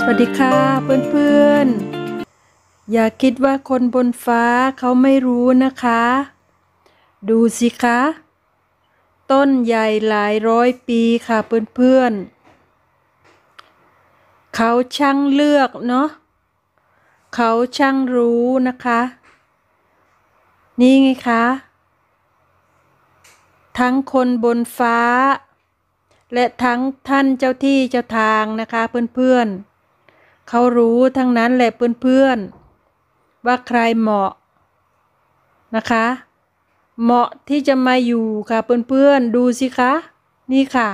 สวัสดีค่ะเพื่อนๆอย่าคิดว่าคนบนฟ้าเขาไม่รู้นะคะดูสิคะต้นใหญ่หลายร้อยปีค่ะเพื่อนๆเขาช่างเลือกเนาะเขาช่างรู้นะคะนี่ไงคะทั้งคนบนฟ้าและทั้งท่านเจ้าที่เจ้าทางนะคะเพื่อนๆเขารู้ทั้งนั้นแหละเพื่อนๆว่าใครเหมาะนะคะเหมาะที่จะมาอยู่ค่ะเพื่อนๆดูสิคะนี่ค่ะ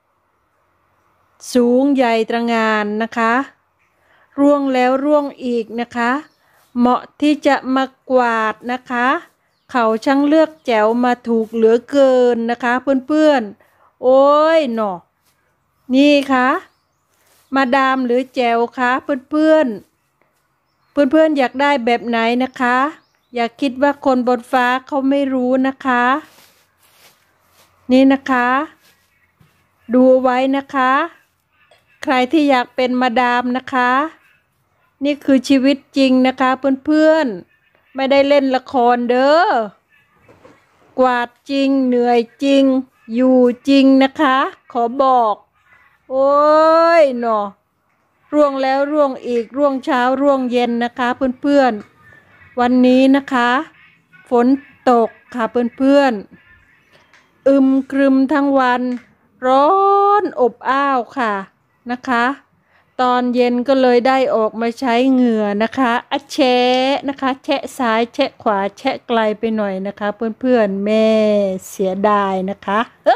สูงใหญ่ตระหง่านนะคะร่วงแล้วร่วงอีกนะคะเหมาะที่จะมากวาดนะคะเขาช่างเลือกแจ๋วมาถูกเหลือเกินนะคะเพื่อนๆโอ้ยหนอนี่ค่ะมาดามหรือแจ๋วคะเพื่อนๆอยากได้แบบไหนนะคะอย่าคิดว่าคนบนฟ้าเขาไม่รู้นะคะนี่นะคะดูไว้นะคะใครที่อยากเป็นมาดามนะคะนี่คือชีวิตจริงนะคะเพื่อนๆไม่ได้เล่นละครเด้อกวาดจริงเหนื่อยจริงอยู่จริงนะคะขอบอกโอ้ยหนอร่วงแล้วร่วงอีกร่วงเช้าร่วงเย็นนะคะเพื่อนๆวันนี้นะคะฝนตกค่ะเพื่อนๆอึมครึมทั้งวันร้อนอบอ้าวค่ะนะคะตอนเย็นก็เลยได้ออกมาใช้เหงื่อนะคะอะแชะนะคะแชะซ้ายแชะขวาแชะไกลไปหน่อยนะคะเพื่อนๆแม่เสียดายนะคะ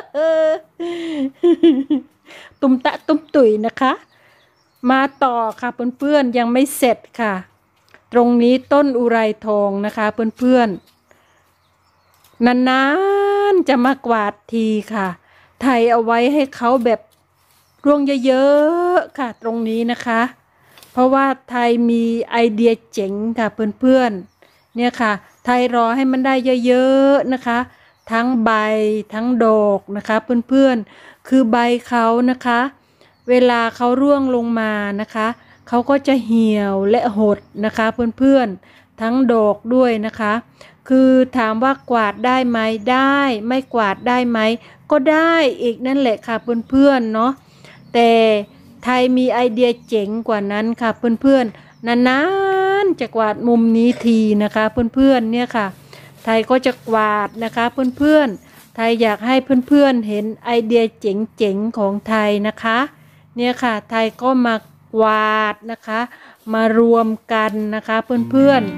ตุ้มตะตุ้มตุ๋ยนะคะมาต่อค่ะเพื่อนๆยังไม่เสร็จค่ะตรงนี้ต้นอุไรทองนะคะเพื่อนๆนานๆจะมากวาดทีค่ะไถเอาไว้ให้เขาแบบร่วงเยอะๆค่ะตรงนี้นะคะเพราะว่าไทยมีไอเดียเจ๋งค่ะเพื่อนๆเนี่ยค่ะไทยรอให้มันได้เยอะๆนะคะทั้งใบทั้งดอกนะคะเพื่อนๆคือใบเขานะคะเวลาเขาร่วงลงมานะคะเขาก็จะเหี่ยวและหดนะคะเพื่อนๆทั้งดอกด้วยนะคะคือถามว่ากวาดได้ไหมได้ไม่กวาดได้ไหมก็ได้อีกนั่นแหละค่ะเพื่อนๆเนาะแต่ไทยมีไอเดียเจ๋งกว่านั้นค่ะเพื่อนๆนานๆจะกวาดมุมนี้ทีนะคะเพื่อนๆเนี่ยค่ะไทยก็จะกวาดนะคะเพื่อนๆไทยอยากให้เพื่อนๆเห็นไอเดียเจ๋งๆของไทยนะคะเนี่ยค่ะไทยก็มากวาดนะคะมารวมกันนะคะเพื่อนๆ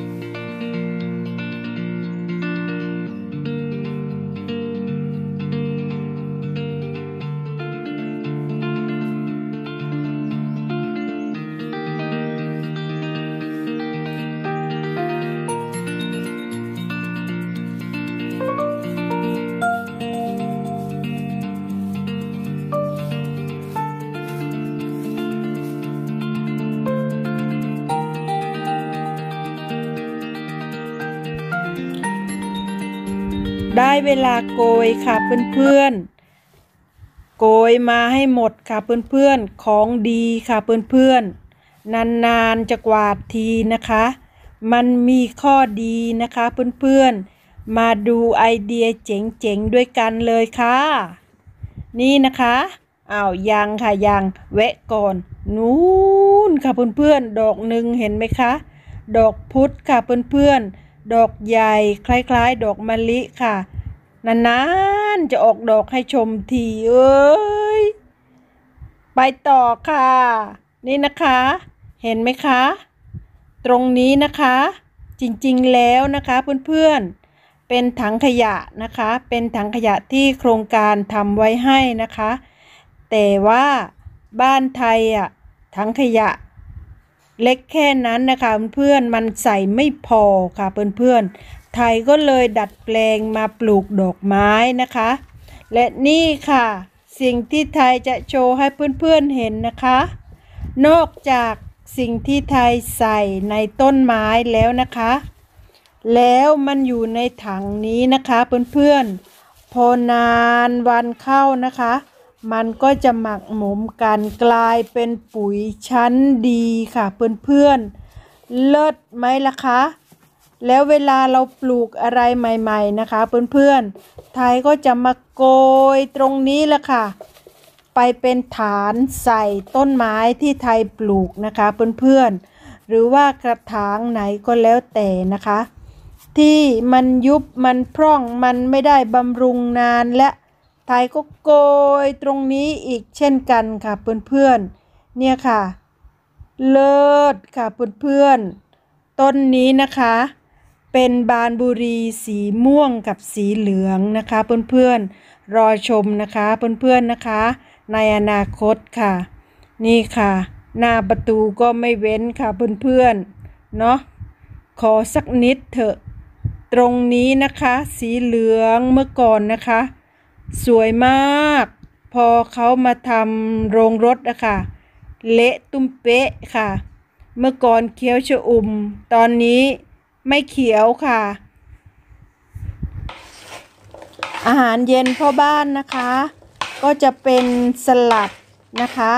ได้เวลาโกยค่ะเพื่อนๆโกยมาให้หมดค่ะเพื่อนๆของดีค่ะเพื่อนๆนานๆจะกวาดทีนะคะมันมีข้อดีนะคะเพื่อนๆมาดูไอเดียเจ๋งๆด้วยกันเลยค่ะนี่นะคะยังค่ะยังแวะก่อนนู้นค่ะเพื่อนๆดอกหนึ่งเห็นไหมคะดอกพุธค่ะเพื่อนๆดอกใหญ่คล้ายๆดอกมะลิค่ะนานๆจะออกดอกให้ชมทีไปต่อค่ะนี่นะคะเห็นไหมคะตรงนี้นะคะจริงๆแล้วนะคะเพื่อนๆเป็นถังขยะนะคะเป็นถังขยะที่โครงการทำไว้ให้นะคะแต่ว่าบ้านไทยถังขยะเล็กแค่นั้นนะคะเพื่อนมันใส่ไม่พอค่ะเพื่อนๆไทยก็เลยดัดแปลงมาปลูกดอกไม้นะคะและนี่ค่ะสิ่งที่ไทยจะโชว์ให้เพื่อนๆเห็นนะคะนอกจากสิ่งที่ไทยใส่ในต้นไม้แล้วนะคะแล้วมันอยู่ในถังนี้นะคะเพื่อนๆพอนานวันเข้านะคะมันก็จะหมักหมมกันกลายเป็นปุ๋ยชั้นดีค่ะเพื่อนๆเลิศไหมล่ะคะแล้วเวลาเราปลูกอะไรใหม่ๆนะคะเพื่อนๆไทยก็จะมาโกยตรงนี้แหละค่ะไปเป็นฐานใส่ต้นไม้ที่ไทยปลูกนะคะเพื่อนๆหรือว่ากระถางไหนก็แล้วแต่นะคะที่มันยุบมันพร่องมันไม่ได้บำรุงนานและไทยก็โกยตรงนี้อีกเช่นกันค่ะเพื่อนๆเนี่ยค่ะเลิศค่ะเพื่อนๆต้นนี้นะคะเป็นบานบุรีสีม่วงกับสีเหลืองนะคะเพื่อนๆรอชมนะคะเพื่อนๆนะคะในอนาคตค่ะนี่ค่ะหน้าประตูก็ไม่เว้นค่ะเพื่อนๆเนาะขอสักนิดเถอะตรงนี้นะคะสีเหลืองเมื่อก่อนนะคะสวยมากพอเขามาทำโรงรถนะคะเละตุ้มเป๊ะค่ะเมื่อก่อนเขียวชอุ่มตอนนี้ไม่เขียวค่ะอาหารเย็นพ่อบ้านนะคะก็จะเป็นสลัดนะคะ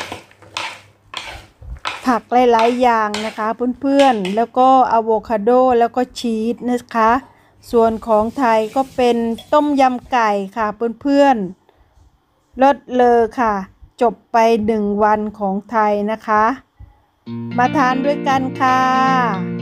ผักหลายๆอย่างนะคะเพื่อนๆแล้วก็อะโวคาโดแล้วก็ชีสนะคะส่วนของไทยก็เป็นต้มยำไก่ค่ะเพื่อนๆรสเลอค่ะจบไป1 วันของไทยนะคะมาทานด้วยกันค่ะ